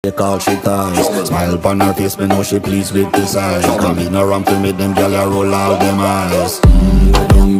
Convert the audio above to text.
Take all she ties. Smile upon her face, me know she pleased with this eyes. Come in around to meet them, girl, I roll out them eyes.